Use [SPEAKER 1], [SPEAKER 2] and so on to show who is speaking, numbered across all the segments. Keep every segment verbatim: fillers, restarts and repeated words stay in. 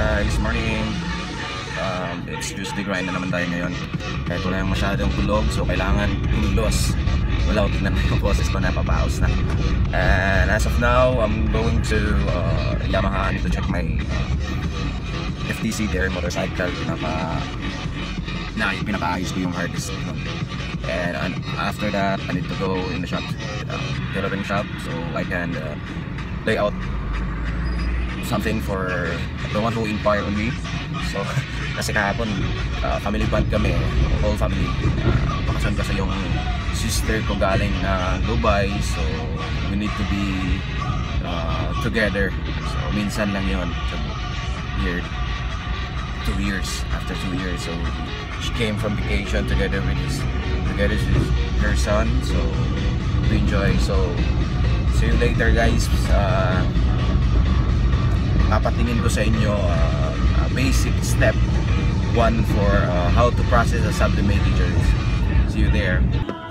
[SPEAKER 1] guys, morning. Um, it's Tuesday grind na naman tayo ngayon. Kahit wala yung masyadong tulog, so kailangan tulos. Wala ko tignan yung boses ko na papaos na. And as of now, I'm going to uh, Yamaha. I need to check my uh, F T C there, motorcycle. Pinaka na pinakaayos ko yung hard disk. And uh, after that, I need to go in the shop, uh, tailoring shop, so I can uh, lay out something for the one who inspired on me. So, kasi kahapon, uh, family band kami, whole family. Uh, Bakasan kasi yung sister ko galing na Dubai, so we need to be uh, together. So, minsan lang yun. So, year, two years, after two years. So, she came from vacation together with his, together with her son. So, we enjoy. So, see you later, guys. Uh, Papatingin ko sa inyo uh, a basic step one for uh, how to process a sublimated journey. See you there.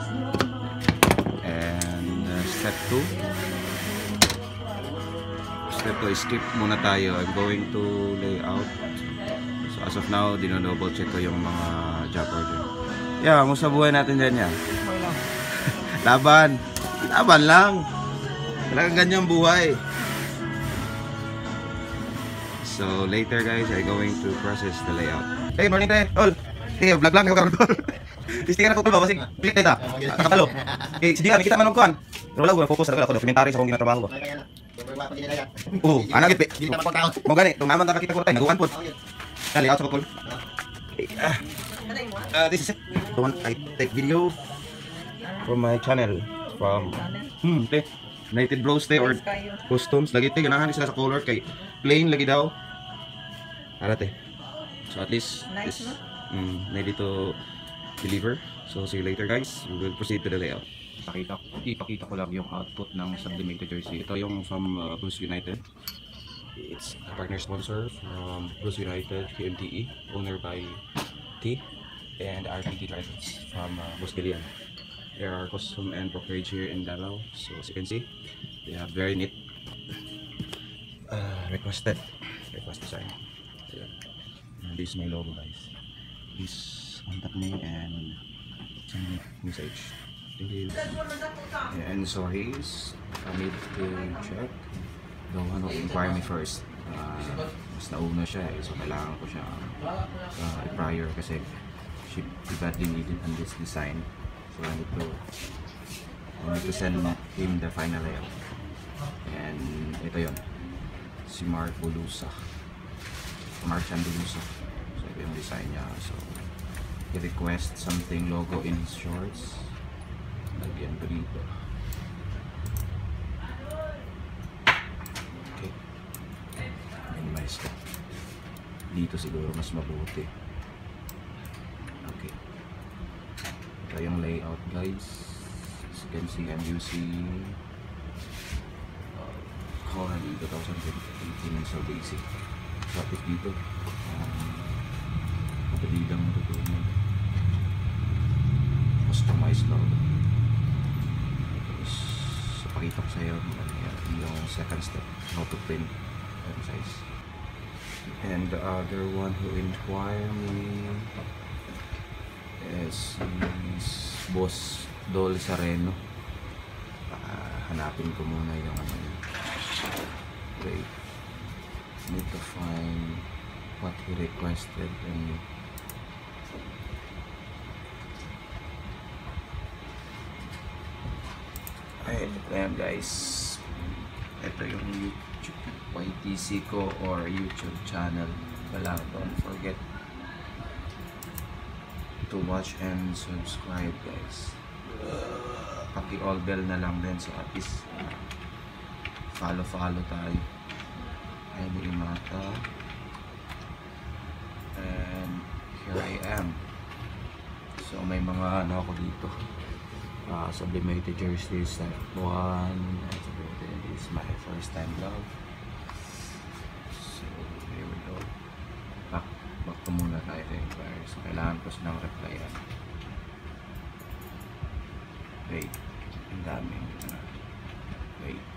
[SPEAKER 1] And uh, step two. Step two, skip muna tayo. I'm going to lay out. So as of now, dino-double check ko yung mga job order. Yeah, musta buhay natin dyan yan? Laban. Laban lang. Talagang ganyan buhay. So later guys, I'm going to process the layout. Hey, morning tayo, all. Hey, vlog lang karon tol. Istikan ako tol ba kasi click kita. Nakatalo. Eh, sige, nakita man og kuan. Pero wala ko focus talaga ako documentary sa akong ginatrabaho. Oh, ana gid. Mo gani, tong naman ta kita ko tay naguan pod. Dali out sa pagkul. Ah, this is it. The one I take video from my channel from hmm, te. United Bros te or customs lagi te ganahan sila sa color kay plain lagi daw. Arate. So at least nice, this mm, ready to deliver. So see you later guys. We will proceed to the layout. Pakita, ipakita ko lang yung output ng sublimated jersey. Ito yung from uh, Bruce United. It's a partner sponsor from Bruce United, Q M T E, owner by T and R P T drivers from uh, Busquilian. There are custom and brokerage here in Davao. So as you can see, they have very neat uh, requested request design. So, and this is my logo guys. This contact me and some message. Thank you. And so he's I need to check the one who inquired me first. Uh, mas nauna siya eh, so kailangan ko siya uh, prior kasi she badly needed on this design. So I need to I need to send him the final layout. And ito yun, si Mark Bulusa, Mark Bulusa. So ito yung design niya. So he request something logo in his shorts. Lagyan ko dito. Okay, minimize ko dito, siguro mas mabuti. Okay, ito yung layout guys. As you can see, I'm using Coran twenty eighteen so basic. Tapos dito um, mabilidang matutunan customize logo. Tapos pakita ko sa iyo yung second step, how to print and size. And the other one who inquired me is Boss Dol Sareno. Uh, hanapin ko muna yung ano yun. Wait, need to find what he requested. And ay, ito yan guys. Ito yung YouTube Y T C ko or YouTube channel. Wala, don't forget to watch and subscribe guys. Paki-all bell na lang din, so at least uh, follow follow tayo. Ay, Mata. And here I am. So may mga ano ako dito, uh, sublimated jersey step one. This is my first time vlog. So here we go. Back, back to muna tayo sa inquiry. So kailangan ko silang replyan. Wait, ang daming uh, wait.